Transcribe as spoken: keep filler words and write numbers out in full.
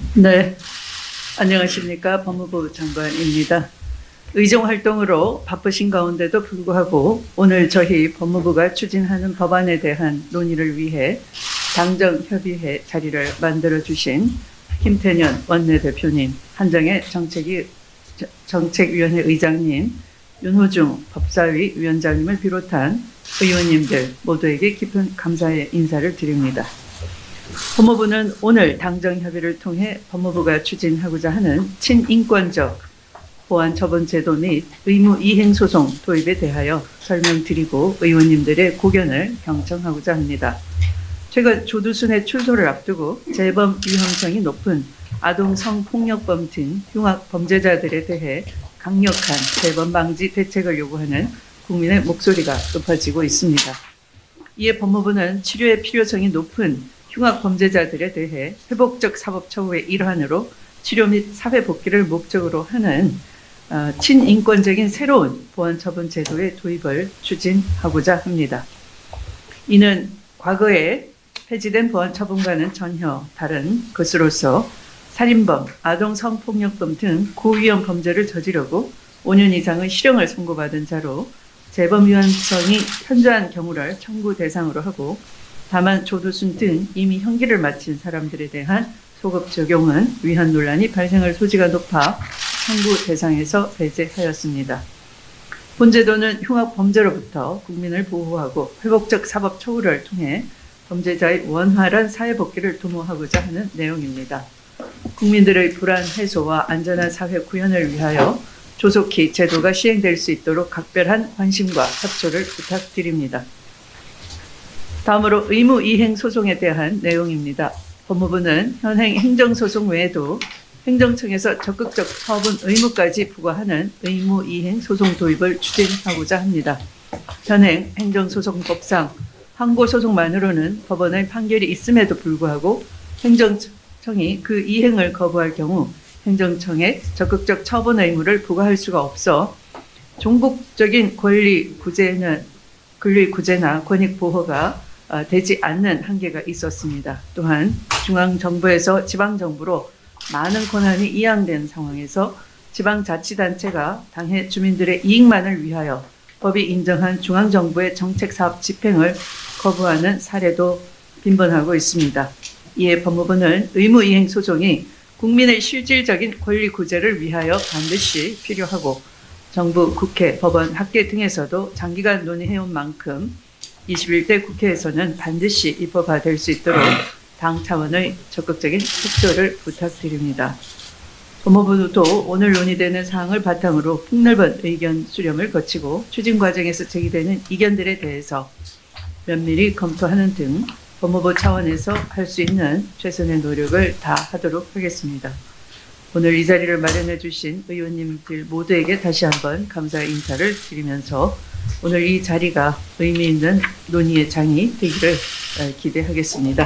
네, 안녕하십니까. 법무부 장관입니다. 의정 활동으로 바쁘신 가운데도 불구하고 오늘 저희 법무부가 추진하는 법안에 대한 논의를 위해 당정협의회 자리를 만들어주신 김태년 원내대표님, 한정혜 정책위, 정책위원회 의장님, 윤호중 법사위 위원장님을 비롯한 의원님들 모두에게 깊은 감사의 인사를 드립니다. 법무부는 오늘 당정협의를 통해 법무부가 추진하고자 하는 친인권적 보안처분제도 및 의무이행소송 도입에 대하여 설명드리고 의원님들의 고견을 경청하고자 합니다. 최근 조두순의 출소를 앞두고 재범 위험성이 높은 아동 성폭력범 등 흉악 범죄자들에 대해 강력한 재범 방지 대책을 요구하는 국민의 목소리가 높아지고 있습니다. 이에 법무부는 치료의 필요성이 높은 흉악 범죄자들에 대해 회복적 사법 처우의 일환으로 치료 및 사회 복귀를 목적으로 하는 어, 친인권적인 새로운 보안처분 제도의 도입을 추진하고자 합니다. 이는 과거에 폐지된 보안처분과는 전혀 다른 것으로서 살인범, 아동 성폭력범 등 고위험 범죄를 저지르고 오 년 이상의 실형을 선고받은 자로 재범 위험성이 현저한 경우를 청구 대상으로 하고 다만 조두순 등 이미 형기를 마친 사람들에 대한 소급 적용은 위헌 논란이 발생할 소지가 높아 청구 대상에서 배제하였습니다. 본제도는 흉악 범죄로부터 국민을 보호하고 회복적 사법 처우를 통해 범죄자의 원활한 사회 복귀를 도모하고자 하는 내용입니다. 국민들의 불안 해소와 안전한 사회 구현을 위하여 조속히 제도가 시행될 수 있도록 각별한 관심과 협조를 부탁드립니다. 다음으로 의무이행 소송에 대한 내용입니다. 법무부는 현행 행정소송 외에도 행정청에서 적극적 처분 의무까지 부과하는 의무이행 소송 도입을 추진하고자 합니다. 현행 행정소송법상 항고소송만으로는 법원의 판결이 있음에도 불구하고 행정청이 그 이행을 거부할 경우 행정청에 적극적 처분 의무를 부과할 수가 없어 종국적인 권리 구제는 권리 구제나 권익 보호가 되지 않는 한계가 있었습니다. 또한 중앙정부에서 지방정부로 많은 권한이 이양된 상황에서 지방자치단체가 당해 주민들의 이익만을 위하여 법이 인정한 중앙정부의 정책사업 집행을 거부하는 사례도 빈번하고 있습니다. 이에 법무부는 의무이행 소송이 국민의 실질적인 권리 구제를 위하여 반드시 필요하고 정부, 국회, 법원, 학계 등에서도 장기간 논의해온 만큼 이십일 대 국회에서는 반드시 입법화될 수 있도록 당 차원의 적극적인 협조를 부탁드립니다. 법무부도 오늘 논의되는 사항을 바탕으로 폭넓은 의견 수렴을 거치고 추진 과정에서 제기되는 이견들에 대해서 면밀히 검토하는 등 법무부 차원에서 할 수 있는 최선의 노력을 다하도록 하겠습니다. 오늘 이 자리를 마련해 주신 의원님들 모두에게 다시 한번 감사의 인사를 드리면서 오늘 이 자리가 의미 있는 논의의 장이 되기를 기대하겠습니다.